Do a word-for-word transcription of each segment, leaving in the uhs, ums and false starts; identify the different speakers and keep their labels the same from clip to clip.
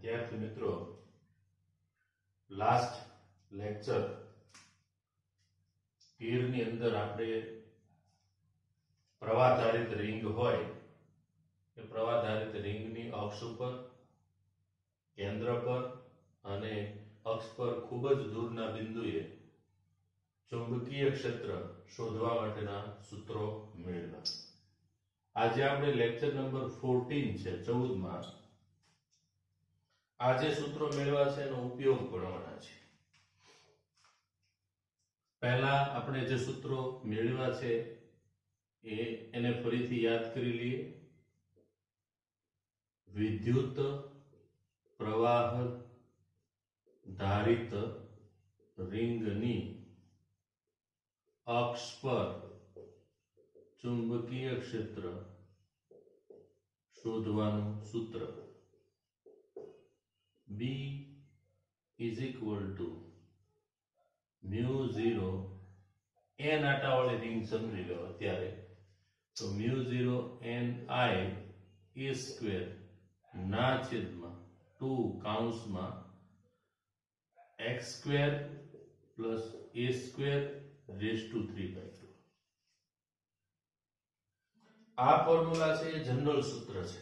Speaker 1: વિદ્યાર્થી મિત્રો, last lecture તેર ની અંદર આપણે પ્રવાહધારિત રિંગ હોય એ પ્રવાહધારિત રિંગની અક્ષ ઉપર, કેન્દ્ર પર અને અક્ષ પર ખૂબ જ દૂરના બિંદુએ ચુંબકીય ક્ષેત્ર શોધવા માટેના સૂત્રો મેળવ્યા. આજે આપણે લેક્ચર નંબર ચૌદ છે, ચૌદ માં આ જે સૂત્રો મેળવ્યા છે એનો ઉપયોગ ભણવાના છે. પહેલા આપણે જે સૂત્રો મેળવ્યા છે એ એને ફરીથી યાદ કરી લઈએ. વિદ્યુત પ્રવાહ ધારિત રિંગની અક્ષ પર ચુંબકીય ક્ષેત્ર શોધવાનું સૂત્ર B is equal to mu zero n આટાવાળી રિંગ સમજી લો અત્યારે તો mu zero n I a square ના છેદમાં ટુ કાઉન્સમાં x square plus a square raise to three by two. આ ફોર્મ્યુલા છે એ જનરલ સૂત્ર છે.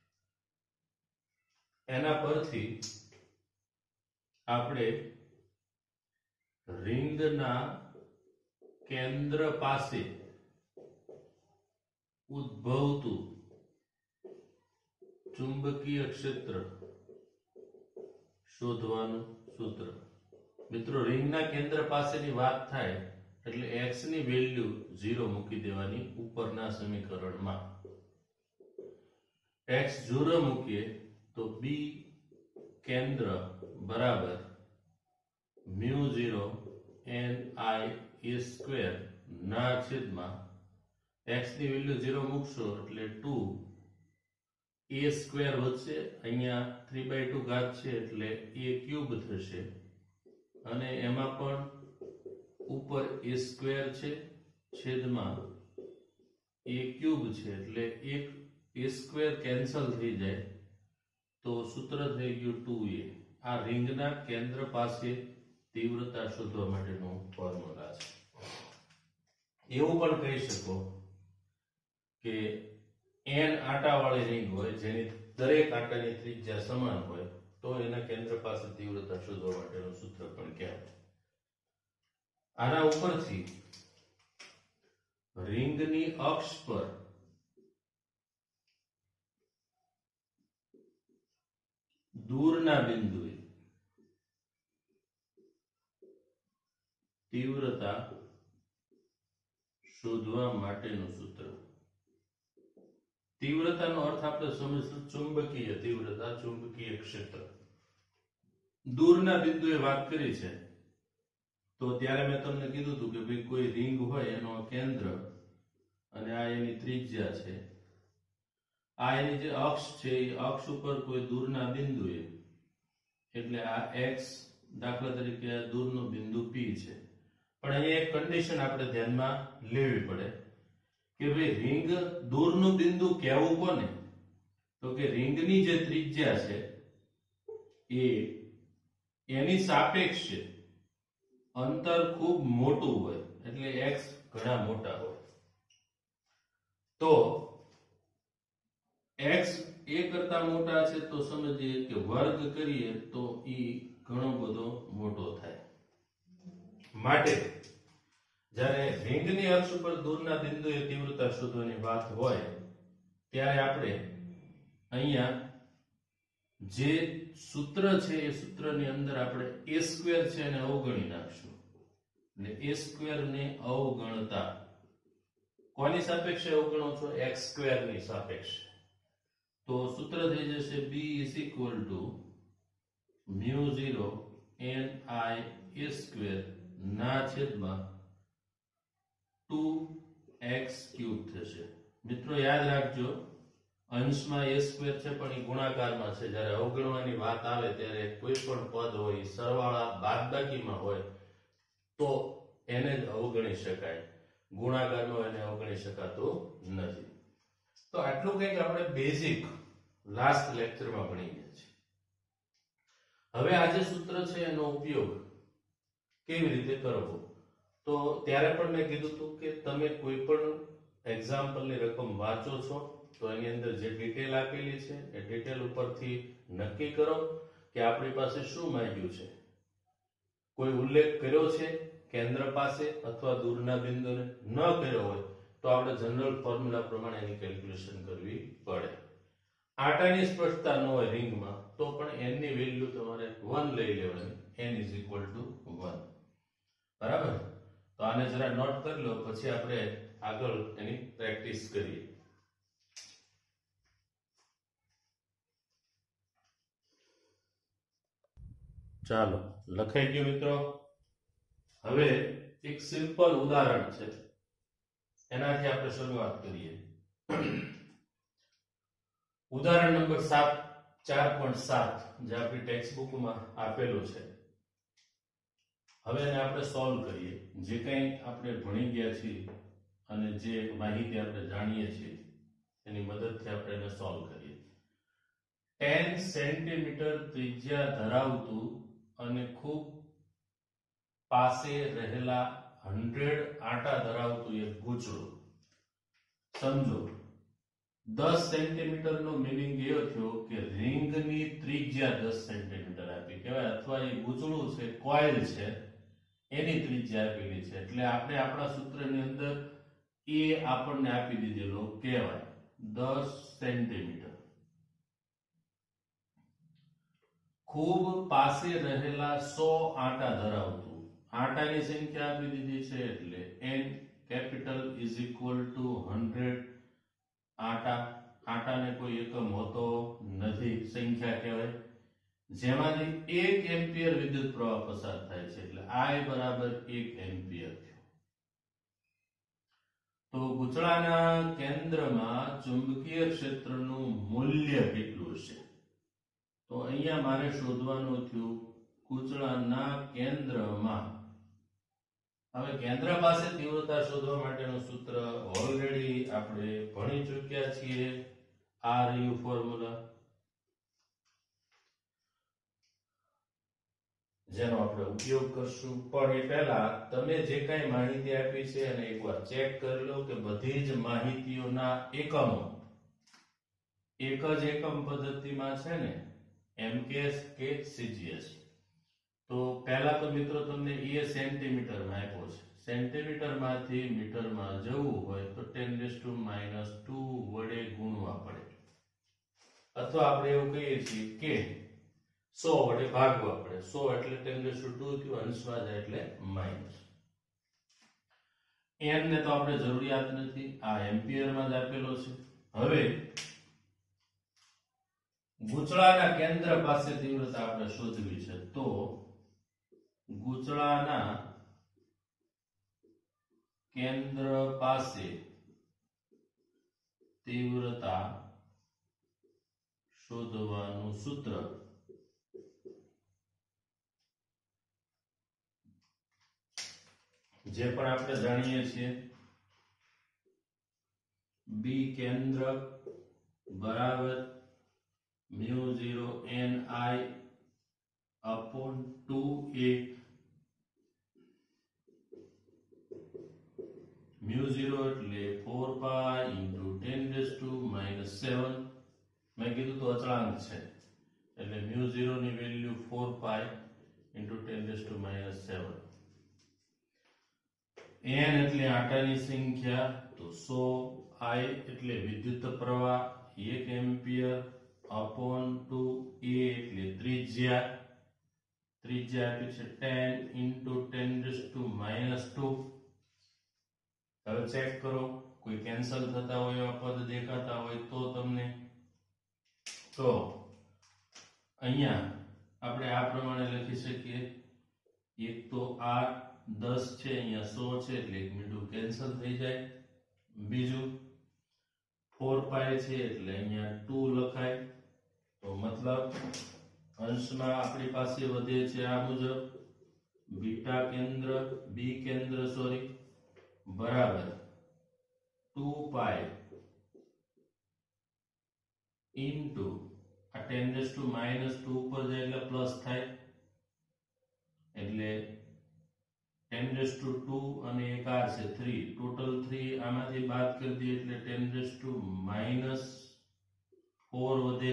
Speaker 1: એના પરથી આપણે રિંગના કેન્દ્ર પાસે ઉદ્ભવતું ચુંબકીય ક્ષેત્ર શોધવાનું સૂત્ર. મિત્રો, રિંગના કેન્દ્ર પાસેની વાત થાય એટલે x ની વેલ્યુ ઝીરો મૂકી દેવાની ઉપરના સમીકરણમાં. x ઝીરો મૂકીએ તો b કેન્દ્ર બરાબર mu zero n I a square ના છેદમાં x ની વેલ્યુ ઝીરો મૂકશો એટલે ટુ a સ્ક્વેર વધશે, અહીંયા થ્રી બાય ટુ ઘાત છે એટલે a ક્યુબ થશે અને એમાં પણ ઉપર a સ્ક્વેર છે છેદમાં a ક્યુબ છે એટલે એક a સ્ક્વેર કેન્સલ થઈ જાય તો સૂત્ર થઈ ગયું ટુ a. આ રિંગના કેન્દ્ર પાસે તીવ્રતા શોધવા માટેનું ફોર્મ્યુલા છે. એવું પણ કહી શકો કે n આટાવાળી રિંગ હોય જેની દરેક આટાની ત્રિજ્યા સમાન હોય તો એના કેન્દ્ર પાસે તીવ્રતા શોધવા માટેનું સૂત્ર પણ કહેવાય. આના ઉપરથી રિંગની અક્ષ પર દૂરના બિંદુએ તીવ્રતા શોધવા માટેનું સૂત્ર. તીવ્રતાનો અર્થ આપણે સમજીશું ચુંબકીય તીવ્રતા, ચુંબકીય ક્ષેત્ર. દૂરના બિંદુએ વાત કરી છે તો ત્યારે મેં તમને કીધું હતું કે ભાઈ કોઈ રિંગ હોય એનો કેન્દ્ર અને આ એની ત્રિજ્યા છે, આ એની જે અક્ષ છે એ અક્ષ ઉપર કોઈ દૂરના બિંદુએ એટલે આ x દાખલા તરીકે આ દૂરનું બિંદુ p છે. પણ અહીંયા એક કન્ડિશન આપણે ધ્યાનમાં લેવી પડે કે ભાઈ રિંગ દૂરનું બિંદુ કહેવું કોને તો કે રિંગની જે ત્રિજ્યા છે એ એની સાપેક્ષે અંતર ખૂબ મોટું હોય એટલે x ઘણા મોટા હોય તો x એ કરતા મોટા છે તો સમજીએ કે વર્ગ કરીએ તો e ઘણો બધો મોટો થાય. માટે જ્યારે રિંગની અક્ષ ઉપર દૂરના બિંદુએ તીવ્રતા શોધવાની વાત હોય ત્યારે આપણે અહીંયા જે સૂત્ર છે એ સૂત્રની અંદર આપણે a સ્ક્વેર છે એને અવગણી નાખશું એટલે a સ્ક્વેર ને અવગણતા કોની સાપેક્ષે અવગણો છો? x સ્ક્વેર ની સાપેક્ષે. તો સૂત્ર થઈ જશે b is equal to mu zero n I a square ના છેદમાં ટુ x ક્યુબ થશે. મિત્રો યાદ રાખજો અંશમાં a સ્ક્વેર છે પણ એ ગુણાકારમાં છે. જ્યારે અવગણવાની વાત આવે ત્યારે કોઈ પણ પદ હોય સરવાળા બાદબાકીમાં હોય તો એને જ અવગણી શકાય, ગુણાકારમાં એને અવગણી શકાતું નથી. તો આટલું કંઈક આપણે બેઝિક લાસ્ટ લેક્ચરમાં ભણી ગયા છીએ. હવે આ જે સૂત્ર છે એનો ઉપયોગ કેવી રીતે કરવો, તો ત્યારે પણ મેં કીધું હતું કે તમે કોઈ પણ એક્ઝામ્પલની રકમ વાંચો છો તો એની અંદર જે ડિટેલ આપેલી છે એ ડિટેલ ઉપરથી નક્કી કરો કે આપણી પાસે શું માંગ્યું છે, કોઈ ઉલ્લેખ કર્યો છે કેન્દ્ર પાસે અથવા દૂરના બિંદુને, ન કર્યો હોય તો આપણે જનરલ ફોર્મ્યુલા પ્રમાણે એની કેલ્ક્યુલેશન કરવી પડે. આટાની સ્પષ્ટતા ન હોય રિંગમાં તો પણ n ની વેલ્યુ તમારે one લઈ લેવાની, n is equal to one. બરાબર? તો આને જરા નોટ કરી લો, પછી આપણે આગળ એની પ્રેક્ટિસ કરીએ. ચાલો લખાઈ ગયું મિત્રો. હવે એક સિમ્પલ ઉદાહરણ છે એનાથી આપણે શરૂઆત કરીએ. ઉદાહરણ નંબર સાત ચાર પોઈન્ટ સાત જે આપણી ટેક્સ્ટ બુકમાં આપેલું છે. હવે એને આપણે સોલ્વ કરીએ. જે કંઈ આપણે ભણી ગયા છીએ અને જે માહિતી આપણે જાણીએ છીએ એની મદદથી આપણે એને સોલ્વ કરીએ. ten સેન્ટીમીટર ત્રિજ્યા ધરાવતું અને ખૂબ પાસે રહેલા hundred આટા ધરાવતું એક ગૂંચળું. સમજો દસ સેન્ટીમીટર નો મીનિંગ એ થયો કે રિંગની ત્રિજ્યા દસ સેન્ટીમીટર આપી કહેવાય, અથવા એ ગૂંચળું છે કોઇલ છે એની ત્રિજ્યા આપેલી છે, એટલે આપણે આપણા સૂત્રની અંદર એ આપણને આપી દીધેલો કહેવાય દસ સેન્ટીમીટર. ખૂબ પાસે રહેલા સો આટા ધરાવતું, આટાની સંખ્યા આપી દીધી છે એટલે n capital is equal to hundred આટા. આટાને કોઈ એકમ હોતો નથી, સંખ્યા કહેવાય, જેમાંથી એક એમ્પિયર વિદ્યુત પ્રવાહ પસાર થાય છે, એટલે I બરાબર એક એમ્પિયર થયો. તો ગૂંચળાના કેન્દ્રમાં ચુંબકીય ક્ષેત્રનું મૂલ્ય કેટલું છે? તો અહીંયા મારે શોધવાનું થયું ગૂંચળાના કેન્દ્રમાં. હવે કેન્દ્ર પાસે તીવ્રતા શોધવા માટેનું સૂત્ર ઓલરેડી આપણે ભણી ચૂક્યા છીએ. આ રહ્યું ફોર્મ્યુલા જેનો આપણે ઉપયોગ કરશું. પણ એ પહેલા તમે જે કાંઈ માહિતી આપી છે અને એકવાર ચેક કરી લો કે બધી જ માહિતીઓના એકમો એક જ એકમ પદ્ધતિમાં છે ને, એમકેએસ કે સીજીએસ. તો પહેલા તો મિત્રો તમને એ સેન્ટીમીટરમાં આપ્યો છે, સેન્ટીમીટરમાંથી મીટરમાં જવું હોય તો ten raised to minus two વડે ગુણવા પડે, અથવા આપણે એવું કહીએ છીએ કે સો વડે ભાગવા પડે. સો એટલે ten raised to two થયું, અંશમાં જાય એટલે માઇનસ. n ને તો આપણે જરૂરિયાત નથી, આ એમ્પિયરમાં જ આપેલો છે. હવે ગૂંચળાના કેન્દ્ર પાસે તીવ્રતા આપણે શોધવી છે, તો ગૂંચળાના કેન્દ્ર પાસે તીવ્રતા શોધવાનું સૂત્ર જે પણ આપણે જાણીએ છીએ, બી કેન્દ્ર બરાબર mu zero n I upon two a. mu zero એટલે four pi into ten raised to minus seven. મેં કીધું તો અચળાંક છે એટલે mu zero ની value four pi into ten raised to minus seven. n એટલે આટાની સંખ્યા, તો સો, I એટલે વિદ્યુત પ્રવાહ એક એમ્પિયર upon two a એટલે ત્રિજ્યા, ત્રિજ્યા આપી છે ten into ten raised to minus two. હવે ચેક કરો કોઈ કેન્સલ થતા હોય એવા પદ દેખાતા હોય તો તમને, તો અહીંયા આપણે આ પ્રમાણે લખી શકીએ. એક તો આ દસ છે, અહીંયા સો છે એટલે એક મીંડું કેન્સલ થઈ જાય. બીજું four pi છે એટલે અહીંયા two લખાય, તો મતલબ અંશમાં આપણી પાસે વધે છે આ મુજબ બીટા કેન્દ્ર બી કેન્દ્ર સોરી બરાબર two pi into આ ten raised to minus two પર જાય એટલે પ્લસ થાય રેઝ ટુ ટુ અને એક આ છે થ્રી, ટોટલ થ્રી, આમાંથી બાદ કરી દઈએ એટલે ten raise to minus four વધે.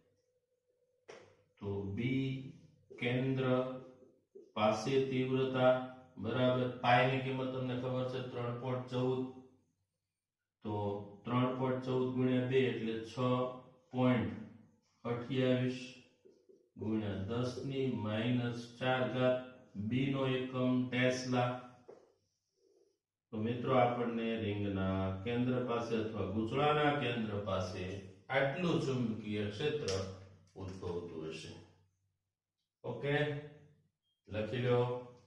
Speaker 1: તો બી કેન્દ્ર પાસે તીવ્રતા બરાબર પાઈ ની કિંમત તમને ખબર છે ત્રણ પોઈન્ટ ચૌદ, તો ત્રણ પોઈન્ટ ચૌદ ગુણ્યા બે એટલે છ પોઈન્ટ અઠ્યાવીસ ગુણ્યા દસ ની માઇનસ ચાર ઘાત, બી નો એકમ ટેસ્લા. તો મિત્રો આપણને રિંગના કેન્દ્ર પાસે અથવા ગૂંચળાના કેન્દ્ર પાસે આટલું ચુંબકીય ક્ષેત્ર ઉદ્ભવતું હશે. ઓકે, લખી લો.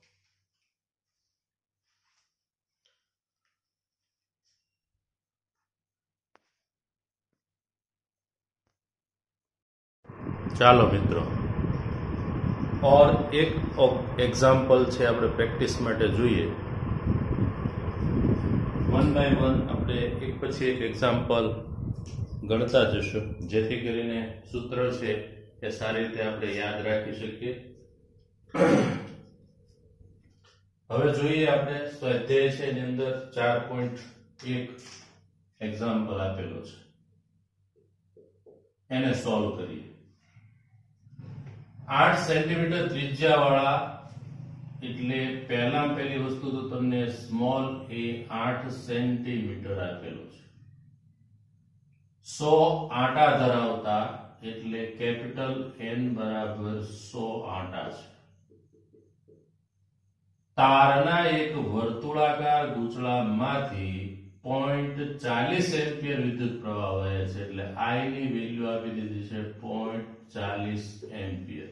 Speaker 1: ચાલો મિત્રો, और एक एग्जाम्पल છે આપણે પ્રેક્ટિસ માટે જોઈએ. વન બાય વન આપણે એક પછી એક એક્ઝામ્પલ ગણતા જશું, જેથી કરીને સૂત્ર છે એ સારી રીતે આપણે યાદ રાખી શકીએ. હવે જોઈએ આપણે સ્વાધ્યાય છે એની અંદર ચાર પોઈન્ટ એક એક્ઝામ્પલ આપેલો છે, એને સોલ્વ કરીએ. આઠ સેન્ટીમીટર ત્રિજ્યા વાળા, એટલે પહેલા પહેલી વસ્તુ તો તમને સ્મોલ એ આઠ સેન્ટીમીટર આપેલું છે. સો આંટા ધરાવતા, એટલે કેપિટલ એન બરાબર સો આંટા છે. તારના એક વર્તુળાકાર ગૂંચળામાંથી પોઈન્ટ ચાલીસ એમ્પિયર વિદ્યુત પ્રવાહ વહે છે, એટલે આઈ ની વેલ્યુ આપી દીધી છે પોઈન્ટ ચાલીસ એમ્પિયર.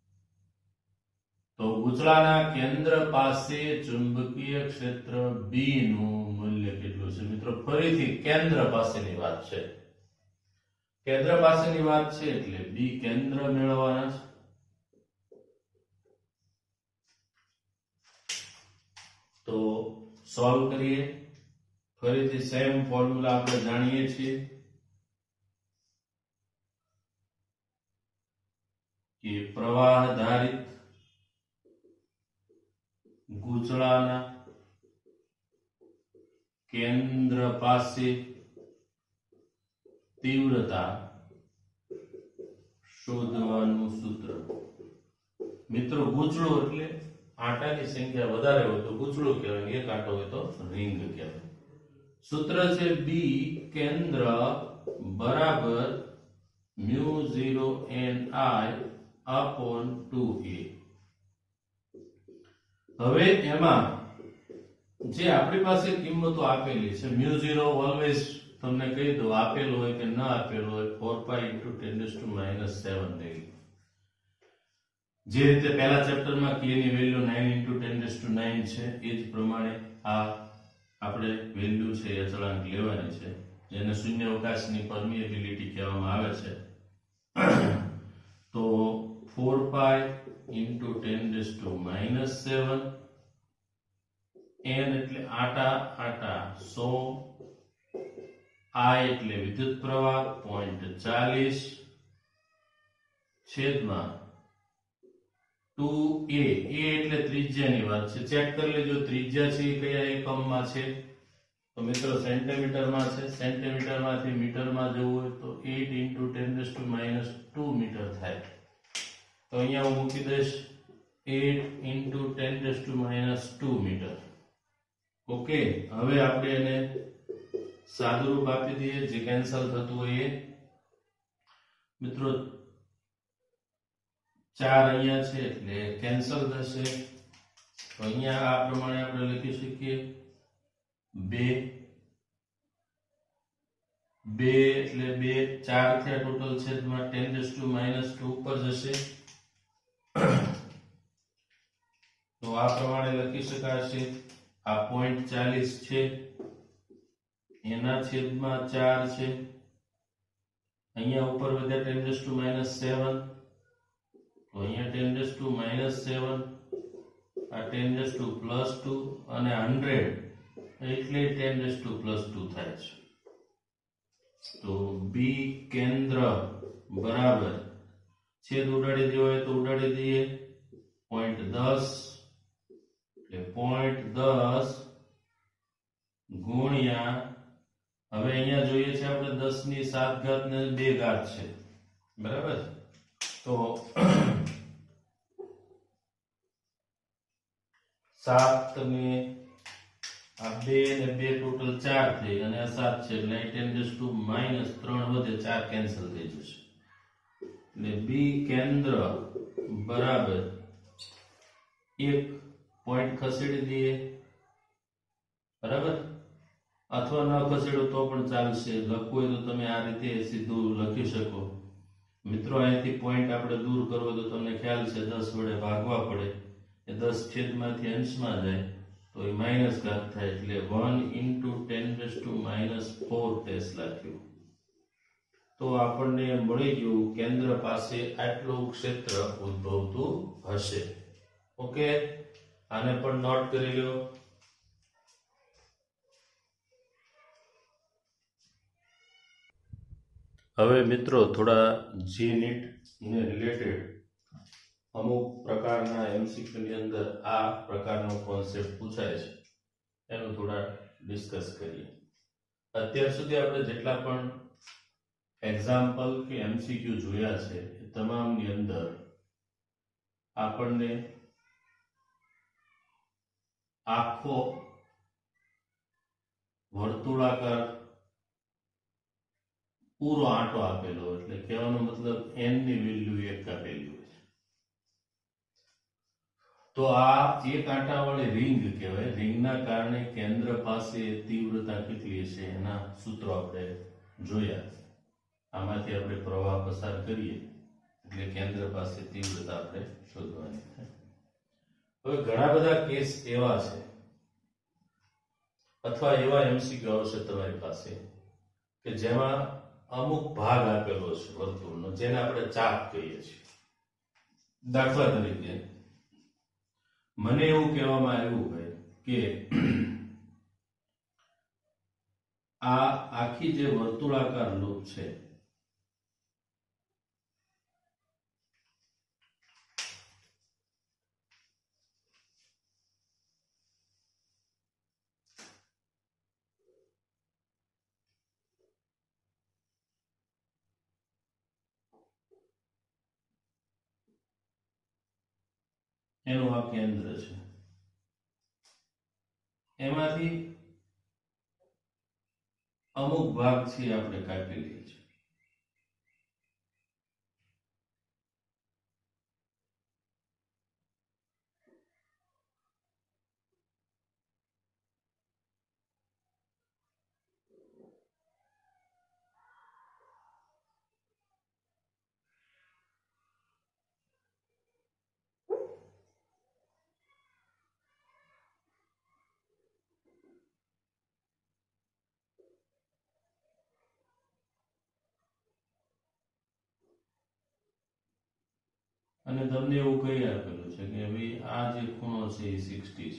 Speaker 1: તો ગૂંચળાના કેન્દ્ર પાસે ચુંબકીય ક્ષેત્ર બી નું મૂલ્ય કેટલું છે? મિત્રો ફરીથી કેન્દ્ર પાસેની વાત છે, કેન્દ્ર પાસેની વાત છે એટલે બી કેન્દ્ર મેળવવાના છે. તો સોલ્વ કરીએ. ફરીથી સેમ ફોર્મ્યુલા આપણે જાણીએ છીએ કે પ્રવાહ ધારિત ગૂંચળાના કેન્દ્ર પાસે તીવ્રતા શોધવાનું સૂત્ર. મિત્રો ગૂંચળું એટલે આંટાની સંખ્યા વધારે હોય તો ગૂંચળું કહેવાય, એક આંટો હોય તો રિંગ કહેવાય. સૂત્ર છે બી કેન્દ્ર બરાબર mu zero N I upon two a. હવે એમાં જે આપણી પાસે કિંમતો આપેલી છે, મ્યુ ઝીરો ઓલવેઝ તમને કહી દો આપેલું હોય કે ન આપેલું હોય four pi into ten raise to minus seven લઈ. જે રીતે પહેલા ચેપ્ટરમાં કે ની value nine into ten raise to nine છે, એ જ પ્રમાણે આ આપણે વેલ્યુ છે એ અચળાંક લેવાની છે, જેને શૂન્યાવકાશની પરમિએબિલિટી કહેવામાં આવે છે. તો four pi into ten raise to minus seven, N એટલે આટા આટા સો, આઈ એટલે વિદ્યુત પ્રવાહ પોઈન્ટ ચાલીસ, છેદમાં ટુ એ, એ એટલે ત્રિજ્યાની વાત છે. ચેક કરી લેજો ત્રિજ્યા છે એ કયા એકમમાં છે. તો મિત્રો સેન્ટીમીટરમાં છે, સેન્ટીમીટરમાંથી મીટરમાં જવું હોય તો eight into ten raise to minus two metre થાય. તો અહીંયા હું મૂકી દઈશ eight into ten raise to minus two metre. Okay, હવે આપણે એને સાદુરૂપ આપી દઈએ, જે કેન્સલ થતું હોય એ. મિત્રો ચાર અહીંયા છે એટલે કેન્સલ થશે, તો અહીંયા આ પ્રમાણે આપણે લખી શકીએ બે, બે એટલે બે, ચાર થયા ટોટલ, છેદમાં ten raise to minus two ઉપર જશે. તો આ પ્રમાણે લખી શકાશે. આ પોઈન્ટ ચાલીસ છે, એના છેદમાં ચાર છે, અહીંયા ઉપર વધ્યા ten raise to minus seven, તો અહીંયા ten raise to minus seven, આ ten raise to plus two, અને હંડ્રેડ એટલે ten raise to plus two થાય છે. તો બી કેન્દ્ર બરાબર, છેદ ઉડાડી દેવો હોય તો ઉડાડી દઈએ, પોઈન્ટ દસ એટલે પોઈન્ટ દસ ગુણ્યા, હવે અહીંયા જોઈએ છે આપણે દસ ની સાત ઘાત ને બે ઘાત છે, બરાબર? તો સાત ને આ બે ને બે ટોટલ ચાર થઈ અને આ સાત છે એટલે ટેન રેઝ ટુ માઇનસ ત્રણ વધે, ચાર કેન્સલ થઈ જશે એટલે બી કેન્દ્ર બરાબર એક પોઈન્ટ ખસેડી દઈએ, બરાબર? અથવા ન ખસેડો તો પણ ચાલશે, લખવું હોય તો તમે આ રીતે સીધું લખી શકો. મિત્રો અહીંથી પોઈન્ટ આપણે દૂર કરવો તો તમને ખ્યાલ છે દસ વડે ભાગવા પડે, એ દસ છેદમાંથી અંશમાં જાય તો એ માઇનસ ઘાત થાય એટલે one into ten raise to minus four tesla થયું. તો આપણને મળી ગયું કેન્દ્ર પાસે આટલું ક્ષેત્ર ઉદ્ભવતું હશે. ઓકે, આને પણ નોટ કરી લો. હવે મિત્રો થોડા જી નીટ ને રિલેટેડ અમુક પ્રકારના એમસીક્યુ ની અંદર આ પ્રકારનો કોન્સેપ્ટ પૂછાય છે એનું થોડા ડિસ્કસ કરીએ. અત્યાર સુધી આપણે જેટલા પણ એક્ઝામ્પલ કે એમસીક્યુ જોયા છે એ તમામની અંદર આપણને આખો વર્તુળાકાર પૂરો આંટો આપેલો, એટલે કહેવાનો મતલબ n ની વેલ્યુ એક આપેલી હોય છે. તો આ એક આંટાવાળી રિંગ કહેવાય. રિંગના કારણે કેન્દ્ર પાસે તીવ્રતા કેટલી છે એના સૂત્રો આપણે જોયા. આમાંથી આપણે પ્રવાહ પસાર કરીએ એટલે કેન્દ્ર પાસે તીવ્રતા આપણે શોધવાની થાય. હવે ઘણા બધા કેસ એવા છે અથવા એવા એમસીક્યુ આવશે તમારી પાસે કે જેમાં અમુક ભાગ આપેલો છે વર્તુળનો, જેને આપણે ચાપ કહીએ છીએ. દાખલા તરીકે મને એવું કહેવામાં આવ્યું હોય કે આ આખી જે વર્તુળાકાર લૂપ છે એનું આ કેન્દ્ર છે, એમાંથી અમુક ભાગ છે આપણે કાપી લઈએ છીએ. અને તમને એવું કહી આપેલું છે કે ભાઈ આ જે ખૂણો છે એ સાઠ છે.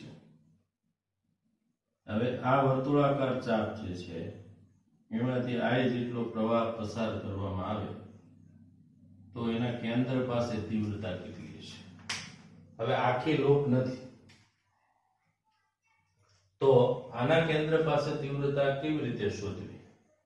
Speaker 1: હવે આ વર્તુળાકાર ચાપ જે છે એમાંથી આ જેટલો પ્રવાહ પસાર કરવામાં આવે તો એના કેન્દ્ર પાસે તીવ્રતા કેટલી છે. હવે આખી લૂપ નથી તો આના કેન્દ્ર પાસે તીવ્રતા કેવી રીતે શોધવી?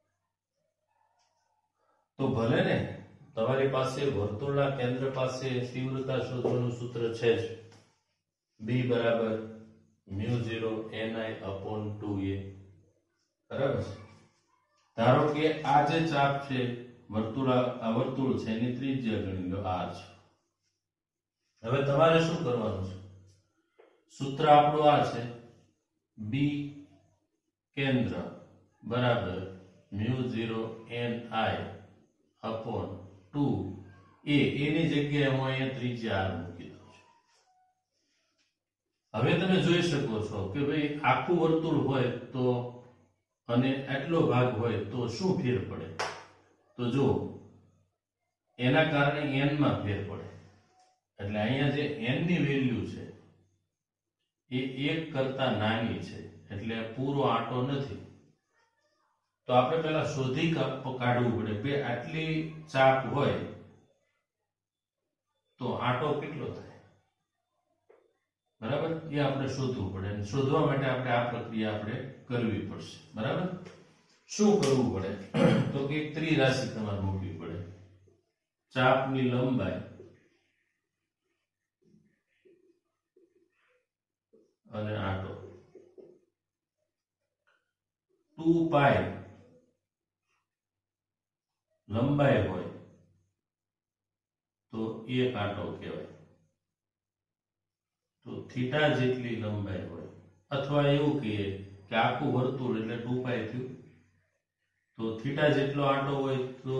Speaker 1: તો ભલે ને તમારી પાસે વર્તુળના કેન્દ્ર પાસે તીવ્રતા શોધવાનું સૂત્ર છે જ, b બરાબર mu zero ni upon two a, બરાબર છે. ધારો કે આ જે ચાપ છે વર્તુળા આ વર્તુળ છે એની ત્રિજ્યા ગણી લો r છે. હવે તમારે શું કરવાનું છે? સૂત્ર આપણું આ છે b કેન્દ્ર બરાબર mu zero ni upon two a, એની જગ્યાએ હું અહીંયા ત્રિજ્યા r મૂકી દઉં છું. હવે તમે જોઈ શકો છો કે ભાઈ આખું વર્તુળ હોય તો અને આટલો ભાગ હોય તો શું ફેર પડે? તો જો એના કારણે n માં ફેર પડે, એટલે અહીંયા જે n ની વેલ્યુ છે એ એક કરતા નાની છે, એટલે પૂરો આંટો નથી. તો આપણે પહેલા શોધી કાઢવું પડે બે આટલી ચાપ હોય તો આંટો કેટલો થાય, બરાબર, એ આપણે શોધવું પડે અને શોધવા માટે આપણે આ પ્રક્રિયા આપણે કરવી પડશે. બરાબર, શું કરવું પડે તો કે એક ત્રિરાશિ તમારે મૂકવી પડે. ચાપની લંબાઈ અને આટો ટુ પાઈ લંબાઈ હોય તો એક આટો કહેવાય. તો થીટા જેટલી લંબાઈ હોય અથવા એવું કહીએ કે આખું વર્તુળ એટલે ટુ પાઈ થયું, તો થીટા જેટલો આટો હોય તો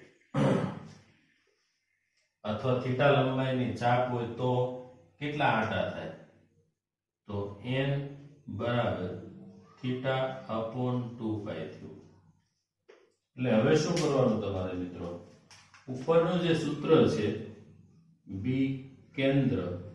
Speaker 1: અથવા થીટા લંબાઈની ચાપ હોય તો કેટલા આટા થાય? તો n બરાબર થીટા અપોન ટુ પાઈ થયું. એટલે હવે શું કરવાનું તમારે મિત્રો, ઉપરનું જે સૂત્ર છે બી કેન્દ્ર,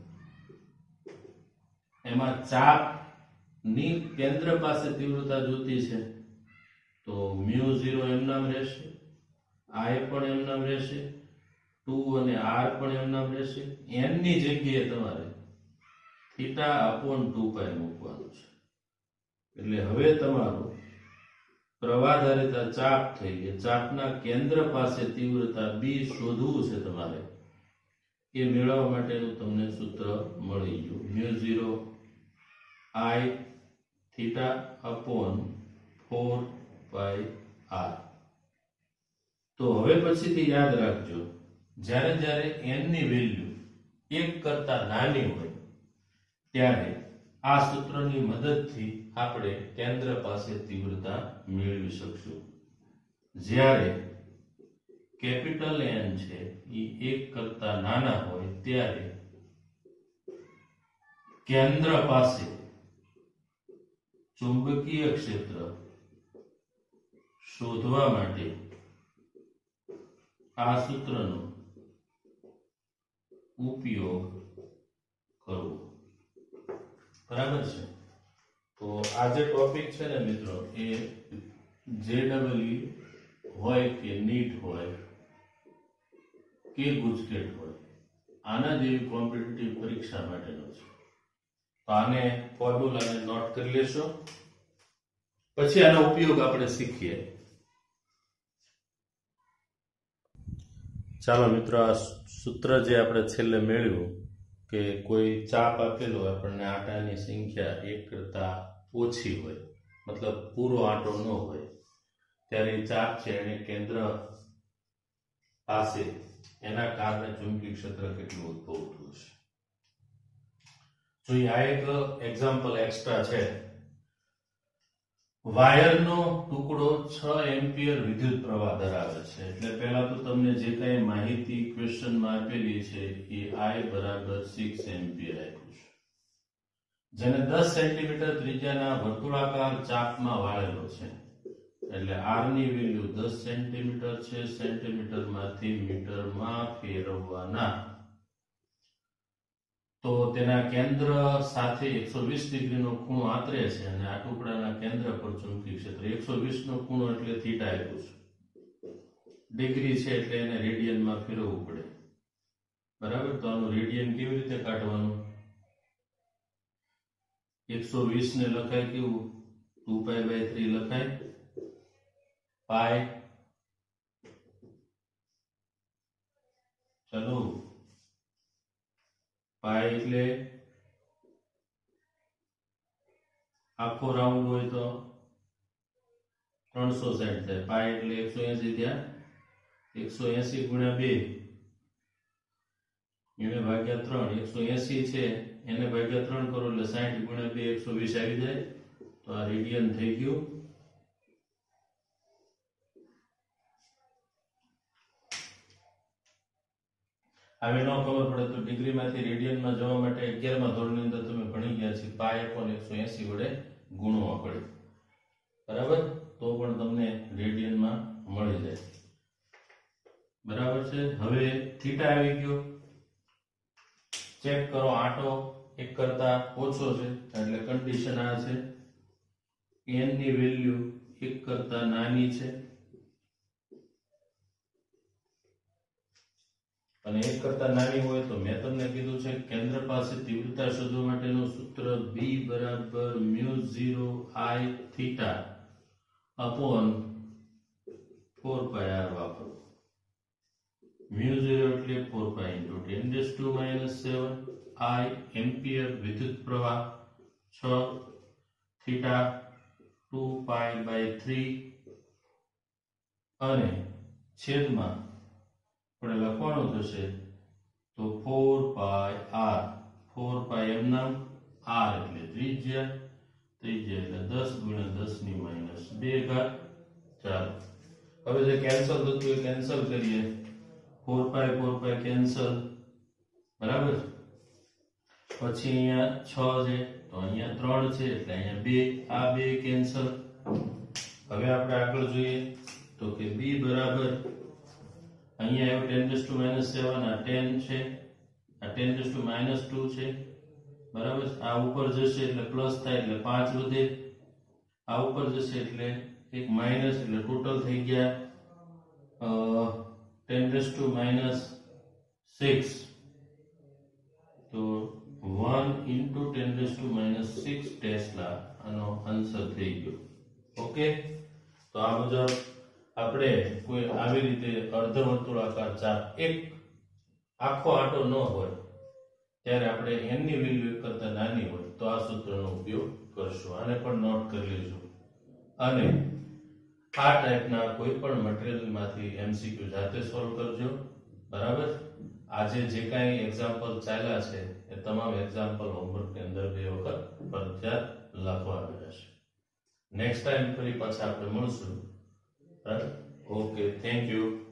Speaker 1: એમાં ચાપ ની કેન્દ્ર પાસે તીવ્રતા જોતી છે તો મ્યુ ઝીરો એમ નામ રહેશે, આઈ પણ એમ નામ રહેશે, ટુ અને આર પણ એમ નામ રહેશે. n ની જગ્યાએ તમારે થીટા અપોન ટુ પાઈ મૂકવાનું છે. એટલે હવે તમારું પ્રવાહધારિતા ચાપ થઈ ગઈ. ચાપના કેન્દ્ર પાસે તીવ્રતા બી શોધવું છે તમારે. એ મેળવવા માટેનું તમને સૂત્ર મળી ગયું, mu zero I theta upon four pi R. તો હવે પછીથી યાદ રાખજો, જ્યારે જ્યારે n ની વેલ્યુ એક કરતા નાની હોય ત્યારે આ સૂત્રની મદદથી આપણે કેન્દ્ર પાસે તીવ્રતા મેળવી શકશું. જ્યારે કેપિટલ N છે એ એક કરતા નાના હોય ત્યારે કેન્દ્ર પાસે ચુંબકીય ક્ષેત્ર શોધવા માટે આ સૂત્રનો ઉપયોગ કરવો. બરાબર છે. તો આ જે ટોપિક છે ને મિત્રો, એ જેડબલઈ હોય કે નીટ હોય કે ગુજકેટ હોય, આના જેવી કોમ્પિટિટિવ પરીક્ષા માટેનો છે. તો આને ફોર્મ્યુલાને નોટ કરી લેશો, પછી આનો ઉપયોગ આપણે શીખીએ. ચાલો મિત્રો, આ સૂત્ર જે આપણે છેલ્લે મેળવ્યું કે કોઈ ચાપ આપેલો આપણને આટાની સંખ્યા એક કરતા ઓછી હોય, મતલબ પૂરો આંટો ન હોય, ત્યારે ચાપ છે એને કેન્દ્ર પાસે એના કારણે ચુંબકીય ક્ષેત્ર કેટલું ઉદ્ભવતું હશે. જોઈએ આ એક એક્ઝામ્પલ એક્સ્ટ્રા છે. વાયરનો ટુકડો છ એમ્પિયર વિદ્યુત પ્રવાહ ધરાવે છે. એટલે પહેલા તો તમને જે કઈ માહિતી ક્વેશ્ચનમાં આપેલી છે એ I બરાબર સિક્સ એમ્પિયર આપ્યું છે, જેને દસ સેન્ટીમીટર ત્રિજ્યાના વર્તુળાકાર ચાપમાં વાળેલો છે. એટલે R ની વેલ્યુ દસ સેન્ટીમીટર છે. સેન્ટીમીટર માંથી મીટરમાં ફેરવવાના. તો તેના કેન્દ્ર સાથે એકસો વીસ ડિગ્રીનો ખૂણો આતરે છે અને આ ટુકડાના કેન્દ્ર પર ચુંબકીય ક્ષેત્ર એકસો વીસ નો ખૂણો એટલે થીટા આપ્યું છે. ડિગ્રી છે એટલે એને રેડિયનમાં ફેરવવું પડે. બરાબર, તો આનું રેડિયન કેવી રીતે કાઢવાનું? એકસો વીસ ને લખાય કેવું? ટુ પાઈ બાય થ્રી લખાય. પાઈ ચલો પાઈ એટલે આખો રાઉન્ડ હોય તો ત્રણસો સાઈઠ થાય. પાઈ એટલે એકસો એસી થયા. એકસો એસી ગુણ્યા બે એને ભાગ્યા ત્રણ. એકસો એસી છે એને ભાગ્યા ત્રણ કરો એટલે સાઈઠ ગુણ્યા બે એકસો વીસ આવી જાય. તો આ રેડિયન થઈ ગયું. હવે ન ખબર પડે તો ડિગ્રીમાંથી રેડિયનમાં જવા માટે અગિયારમા ધોરણની અંદર તમે ભણી ગયા છે. પાઈ અપોન એકસો એસી વડે ગુણવા પડે. બરાબર, તો પણ તમને રેડિયનમાં મળી જાય. બરાબર છે. હવે થીટા આવી ગયો. ચેક કરો, આંટો એક કરતા ઓછો છે એટલે કન્ડિશન આ છે. n ની વેલ્યુ એક કરતા નાની છે અને એક કરતા નાની હોય તો મેં તમને કીધું છે કેન્દ્ર પાસે તીવ્રતા શોધવા માટેનું સૂત્ર b બરાબર mu zero i theta upon four pi r વાપરો. મ્યુ ઝીરો એટલે four pi into ten raise to minus seven i ampere વિદ્યુત પ્રવાહ છ theta two pi by three અને છેદમાં આપણે લખવાનું થશે તો four pi r. Four pi એમ નામ r એટલે ત્રિજ્યા, ત્રિજ્યા એટલે દસ ગુણ્યા દસ ની માઇનસ બે ઘાત. ચાલો હવે જે કેન્સલ થતું એ કેન્સલ કરીએ. Four pi four pi cancel, બરાબર. પછી અહીંયા છ છે તો અહીંયા ત્રણ છે એટલે અહીંયા બે, આ બે કેન્સલ. હવે આપણે આગળ જોઈએ તો કે b બરાબર અહીંયા આવ્યો ten raise to minus seven, આ ટેન છે, આ ten raise to minus two છે, બરાબર. આ ઉપર જશે એટલે પ્લસ થાય એટલે પાંચ વધે, આ ઉપર જશે એટલે એક માઇનસ એટલે ટોટલ થઈ ગયા ten raise to minus six. તો one into ten raise to minus six tesla આનો આન્સર થઈ ગયો. ઓકે, તો આ મુજબ આપણે કોઈ આવી રીતે અર્ધવર્તુળાકાર ચાપ એક આખો આટો ન હોય ત્યારે આપણે n ની વેલ્યુ એક કરતા નાની હોય તો આ સૂત્રનો ઉપયોગ કરશું. આને પણ નોટ કરી લેજો. અને આ ટાઈપના કોઈ પણ મટીરીયલમાંથી એમસીક્યુ જાતે સોલ્વ કરજો, બરાબર. આજે જે કાંઈ એક્ઝામ્પલ ચાલ્યા છે એ તમામ એક્ઝામ્પલ હોમવર્કની અંદર બે વખત ફરજિયાત લખવાના રહેશે. નેક્સ્ટ ટાઈમ ફરી પાછા આપણે મળશું. Right? Okay, thank you.